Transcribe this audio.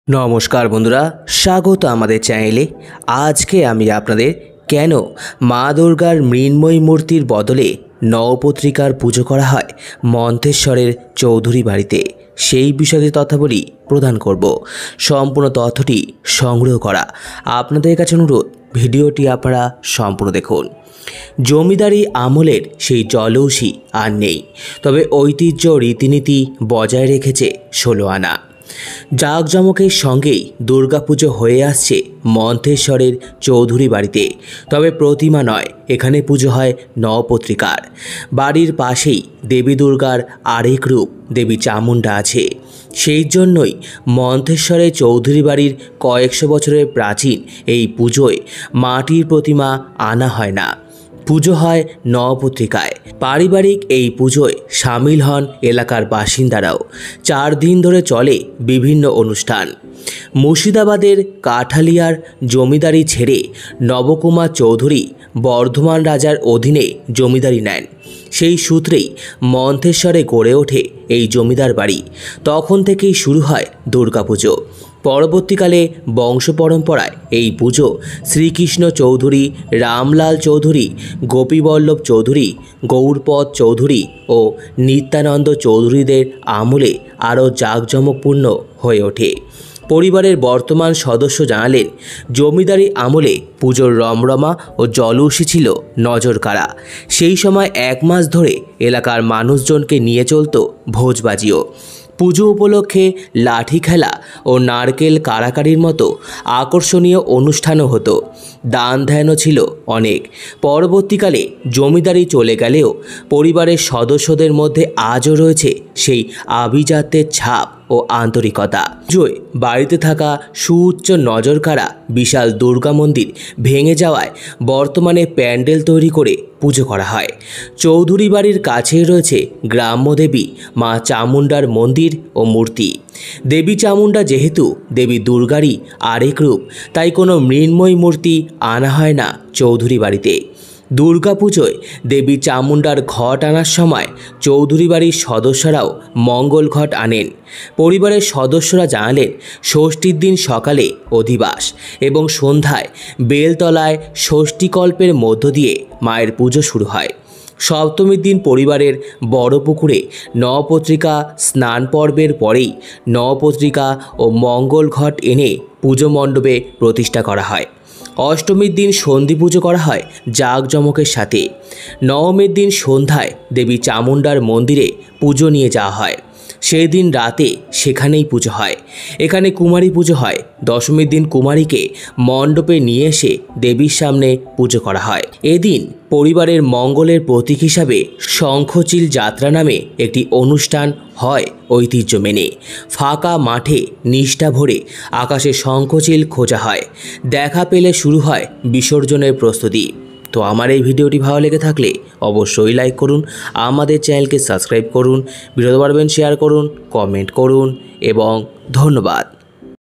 নমস্কার বন্ধুরা, স্বাগত আমাদের চ্যানেলে। আজকে আমি আপনাদের কেন মা দুর্গার মৃন্ময়ী মূর্তির বদলে নবপত্রিকার পুজো করা হয় মন্তেশ্বরের চৌধুরী বাড়িতে, সেই বিষয়ে তথ্যাবলী প্রদান করব। সম্পূর্ণ তথ্যটি সংগ্রহ করা আপনাদের কাছে অনুরোধ, ভিডিওটি আপনারা সম্পূর্ণ দেখুন। জমিদারি আমলের সেই জলৌষী আর নেই, তবে ঐতিহ্য রীতিনীতি বজায় রেখেছে 16 আনা। জাঁকজমকের সঙ্গেই দুর্গাপুজো হয়ে আসছে মন্তেশ্বরের চৌধুরী বাড়িতে, তবে প্রতিমা নয়, এখানে পুজো হয় নবপত্রিকার। বাড়ির পাশেই দেবী দুর্গার আরেক রূপ দেবী চামুণ্ডা আছে। সেই জন্যই মন্তেশ্বরের চৌধুরী বাড়ির কয়েকশো বছরের প্রাচীন এই পুজোয় মাটির প্রতিমা আনা হয় না, পুজো হয় নবপত্রিকায়। পারিবারিক এই পুজোয় সামিল হন এলাকার বাসিন্দারাও। 4 দিন ধরে চলে বিভিন্ন অনুষ্ঠান। মুর্শিদাবাদের কাঠালিয়ার জমিদারি ছেড়ে নবকুমার চৌধুরী বর্ধমান রাজার অধীনে জমিদারি নেন। সেই সূত্রেই মন্তেশ্বরে গড়ে ওঠে এই জমিদার বাড়ি। তখন থেকেই শুরু হয় দুর্গাপুজো। পরবর্তীকালে বংশ পরম্পরায় এই পুজো শ্রীকৃষ্ণ চৌধুরী, রামলাল চৌধুরী, গোপীবল্লভ চৌধুরী, গৌরপদ চৌধুরী ও নিত্যানন্দ চৌধুরীদের আমলে আরও জাঁকজমকপূর্ণ হয়ে ওঠে। পরিবারের বর্তমান সদস্য জানালেন, জমিদারি আমলে পুজোর রমরমা ও জলৌষী ছিল নজরকাড়া। সেই সময় 1 মাস ধরে এলাকার মানুষজনকে নিয়ে চলত ভোজবাজিও। পুজো উপলক্ষে লাঠি খেলা ও নারকেল কাড়াকাড়ির মতো আকর্ষণীয় অনুষ্ঠানও হতো। দান ধ্যানও ছিল অনেক। পরবর্তীকালে জমিদারি চলে গেলেও পরিবারের সদস্যদের মধ্যে আজও রয়েছে সেই আভিজাত্যের ছাপ ও আন্তরিকতা। পুজোয় বাড়িতে থাকা সুউচ্চ নজরকাড়া বিশাল দুর্গা মন্দির ভেঙে যাওয়ায় বর্তমানে প্যান্ডেল তৈরি করে পুজো করা হয়। চৌধুরী বাড়ির কাছেই রয়েছে গ্রাম্য দেবী মা চামুণ্ডার মন্দির ও মূর্তি। দেবী চামুণ্ডা যেহেতু দেবী দুর্গারই আরেক রূপ, তাই কোনো মৃন্ময়ী মূর্তি আনা হয় না চৌধুরী বাড়িতে। দুর্গাপুজোয় দেবী চামুণ্ডার ঘট আনার সময় চৌধুরী বাড়ির সদস্যরাও মঙ্গল ঘট আনেন। পরিবারের সদস্যরা জানালেন, ষষ্ঠীর দিন সকালে অধিবাস এবং সন্ধ্যায় বেলতলায় ষষ্ঠীকল্পের মধ্য দিয়ে মায়ের পুজো শুরু হয়। সপ্তমীর দিন পরিবারের বড় পুকুরে নবপত্রিকা স্নান পর্বের পরেই নবপত্রিকা ও মঙ্গল ঘট এনে পুজো মণ্ডপে প্রতিষ্ঠা করা হয়। অষ্টমীর দিন সন্ধি পুজো করা হয় জাঁকজমকের সাথে। নবমীর দিন সন্ধ্যায় দেবী চামুণ্ডার মন্দিরে পুজো নিয়ে যাওয়া হয়। সেই দিন রাতে সেখানেই পুজো হয়। এখানে কুমারী পুজো হয়। দশমীর দিন কুমারীকে মণ্ডপে নিয়ে এসে দেবীর সামনে পুজো করা হয়। এদিন পরিবারের মঙ্গলের প্রতীক হিসাবে শঙ্খচিল যাত্রা নামে একটি অনুষ্ঠান হয় ঐতিহ্য মেনে। ফাঁকা মাঠে নিষ্ঠা ভরে আকাশে শঙ্খচিল খোঁজা হয়। দেখা পেলে শুরু হয় বিসর্জনের প্রস্তুতি। তো আমার এই ভিডিওটি ভালো লেগে থাকলে অবশ্যই লাইক করুন, আমাদের চ্যানেলকে সাবস্ক্রাইব করুন, ভিডিও পারবেন শেয়ার করুন, কমেন্ট করুন এবং ধন্যবাদ।